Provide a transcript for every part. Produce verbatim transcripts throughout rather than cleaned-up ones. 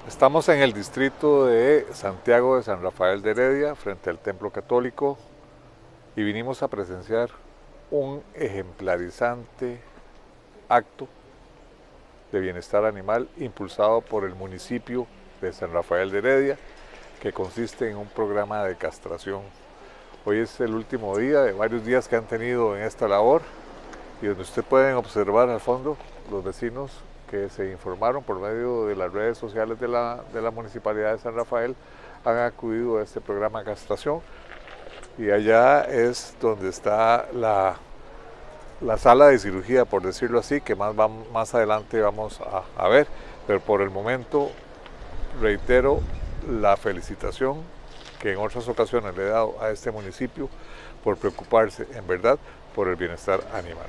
Estamos en el distrito de Santiago de San Rafael de Heredia, frente al Templo Católico, y vinimos a presenciar un ejemplarizante acto de bienestar animal impulsado por el municipio de San Rafael de Heredia, que consiste en un programa de castración. Hoy es el último día de varios días que han tenido en esta labor, y donde ustedes pueden observar al fondo los vecinos que se informaron por medio de las redes sociales de la, de la Municipalidad de San Rafael han acudido a este programa de castración, y allá es donde está la, la sala de cirugía, por decirlo así, que más, vamos, más adelante vamos a, a ver, pero por el momento reitero la felicitación que en otras ocasiones le he dado a este municipio por preocuparse en verdad por el bienestar animal.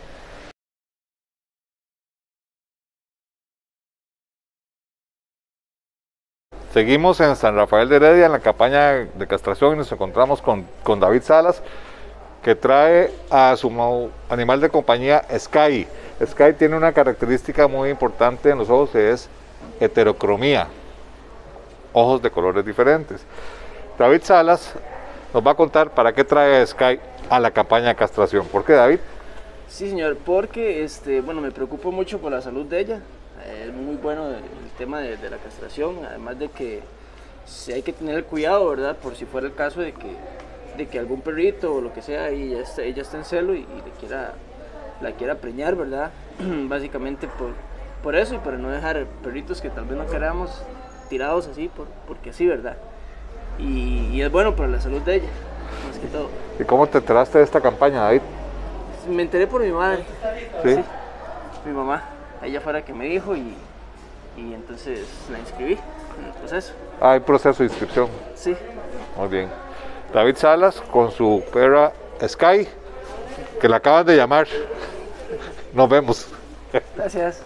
Seguimos en San Rafael de Heredia en la campaña de castración y nos encontramos con, con David Salas, que trae a su animal de compañía Sky. Sky tiene una característica muy importante en los ojos, que es heterocromía, ojos de colores diferentes. David Salas nos va a contar para qué trae a Sky a la campaña de castración. ¿Por qué, David? Sí, señor, porque este, bueno, me preocupo mucho por la salud de ella. Es muy bueno el tema de, de la castración, además de que sí hay que tener cuidado, ¿verdad? Por si fuera el caso de que, de que algún perrito o lo que sea, y ella está, ella está en celo y, y le quiera, la quiera preñar, ¿verdad? Básicamente por, por eso, y para no dejar perritos que tal vez no queramos tirados así, por, porque sí, ¿verdad? Y, y es bueno para la salud de ella, más que todo. ¿Y cómo te enteraste de esta campaña, David? Me enteré por mi madre. ¿Sí? Sí, mi mamá. Ella fue la que me dijo y, y entonces la inscribí en el proceso. Ah, hay proceso de inscripción. Sí. Muy bien. David Salas con su perra Sky, que la acaban de llamar. Nos vemos. Gracias.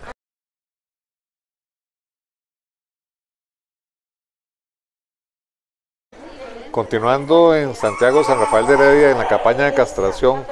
Continuando en Santiago San Rafael de Heredia en la campaña de castración,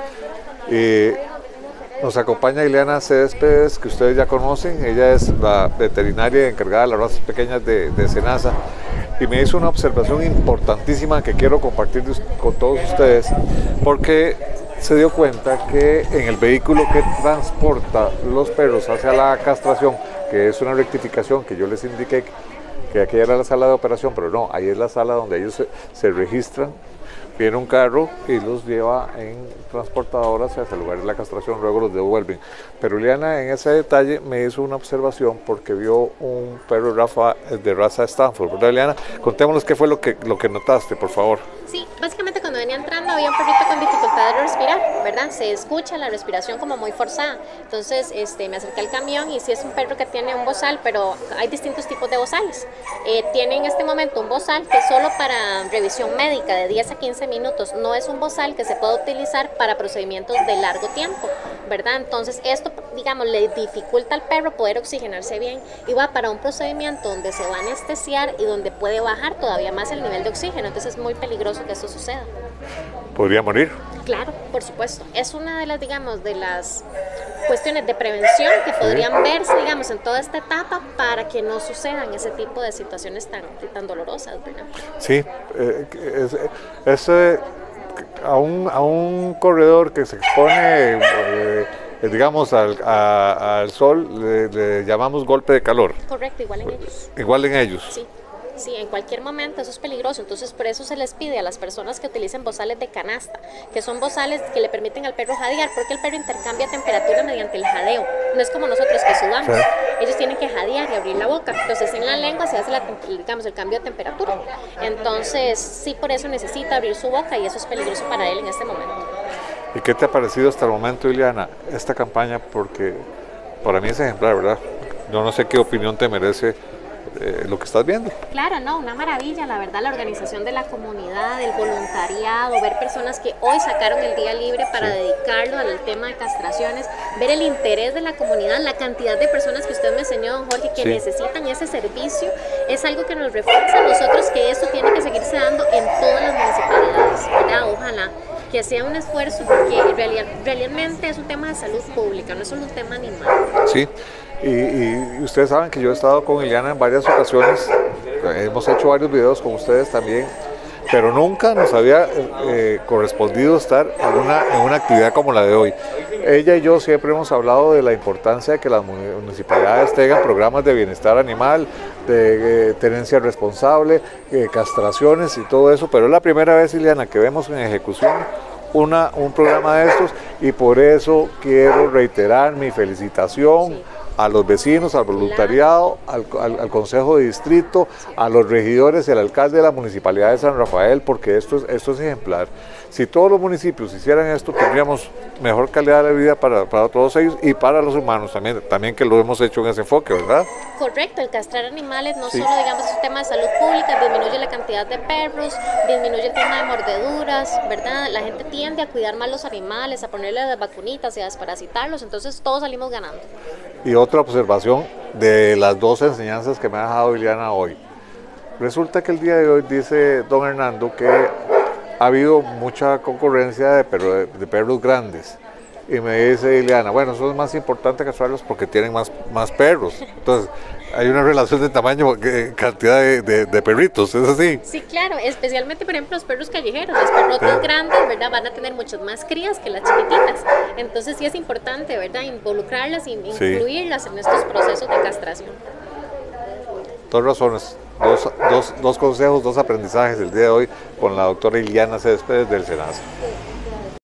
eh, nos acompaña Ileana Céspedes, que ustedes ya conocen. Ella es la veterinaria encargada de las razas pequeñas de, de Senasa, y me hizo una observación importantísima que quiero compartir con todos ustedes, porque se dio cuenta que en el vehículo que transporta los perros hacia la castración, que es una rectificación que yo les indiqué que aquí era la sala de operación, pero no, ahí es la sala donde ellos se, se registran. Viene un carro y los lleva en transportadoras hacia el lugar de la castración, luego los devuelven. Pero Ileana en ese detalle me hizo una observación porque vio un perro Rafa de raza Stanford, ¿verdad, Ileana? Contémonos qué fue lo que, lo que notaste, por favor. Sí, básicamente cuando venía entrando había un perrito con dificultad de respirar, ¿verdad? Se escucha la respiración como muy forzada. Entonces este, me acerqué al camión y sí es un perro que tiene un bozal, pero hay distintos tipos de bozales. Eh, tiene en este momento un bozal que es solo para revisión médica de diez a quince minutos. No es un bozal que se puede utilizar para procedimientos de largo tiempo, ¿verdad? Entonces esto, digamos, le dificulta al perro poder oxigenarse bien y va para un procedimiento donde se va a anestesiar y donde puede bajar todavía más el nivel de oxígeno. Entonces es muy peligroso que esto suceda. ¿Podría morir? Claro, por supuesto. Es una de las, digamos, de las cuestiones de prevención que podrían sí. verse, digamos, en toda esta etapa para que no sucedan ese tipo de situaciones tan, tan dolorosas, ¿verdad? Sí, eh, es, es eh, a, un, a un corredor que se expone, eh, digamos, al, a, al sol, le, le llamamos golpe de calor. Correcto, igual en ellos. Igual en ellos. Sí. Sí, en cualquier momento eso es peligroso, entonces por eso se les pide a las personas que utilicen bozales de canasta, que son bozales que le permiten al perro jadear, porque el perro intercambia temperatura mediante el jadeo, no es como nosotros que sudamos, sí. Ellos tienen que jadear y abrir la boca, entonces en la lengua se hace la, digamos, el cambio de temperatura, entonces sí, por eso necesita abrir su boca y eso es peligroso para él en este momento. ¿Y qué te ha parecido hasta el momento, Ileana, esta campaña? Porque para mí es ejemplar, ¿verdad? Yo no sé qué opinión te merece Eh, lo que estás viendo. Claro, no, una maravilla, la verdad, la organización de la comunidad, el voluntariado, ver personas que hoy sacaron el día libre para sí. dedicarlo al tema de castraciones, ver el interés de la comunidad, la cantidad de personas que usted me enseñó, don Jorge, que sí. necesitan ese servicio, es algo que nos refuerza a nosotros que esto tiene que seguirse dando en todas las municipalidades, ¿verdad? Ojalá. que sea un esfuerzo, porque realidad, realmente es un tema de salud pública, no es solo un tema animal. Sí, y, y ustedes saben que yo he estado con Iliana en varias ocasiones, hemos hecho varios videos con ustedes también, pero nunca nos había eh, correspondido estar en una, en una actividad como la de hoy. Ella y yo siempre hemos hablado de la importancia de que las municipalidades tengan programas de bienestar animal, de eh, tenencia responsable, eh, castraciones y todo eso, pero es la primera vez, Iliana, que vemos en ejecución una, un programa de estos, y por eso quiero reiterar mi felicitación sí. a los vecinos, al voluntariado, al, al, al Consejo de Distrito, a los regidores y al alcalde de la Municipalidad de San Rafael, porque esto es, esto es ejemplar. Si todos los municipios hicieran esto, tendríamos mejor calidad de vida para, para todos ellos y para los humanos también, también que lo hemos hecho en ese enfoque, ¿verdad? Correcto, el castrar animales no sí. solo, digamos, es un tema de salud pública, disminuye la cantidad de perros, disminuye el tema de mordeduras, ¿verdad? La gente tiende a cuidar más los animales, a ponerle las vacunitas y a desparasitarlos, entonces todos salimos ganando. Y otra observación de las dos enseñanzas que me ha dejado Iliana hoy. Resulta que el día de hoy dice don Hernando que ha habido mucha concurrencia de, perro, de, de perros grandes. Y me dice Iliana, bueno, eso es más importante castrarlos porque tienen más, más perros. Entonces, hay una relación de tamaño, cantidad de, de, de perritos, ¿es así? Sí, claro, especialmente, por ejemplo, los perros callejeros. Los perrotes sí. grandes, ¿verdad? Van a tener muchas más crías que las chiquititas. Entonces, sí es importante, ¿verdad? Involucrarlas y incluirlas sí. en estos procesos de castración. Dos razones. Dos, dos, dos consejos, dos aprendizajes el día de hoy con la doctora Iliana Céspedes del SENASA.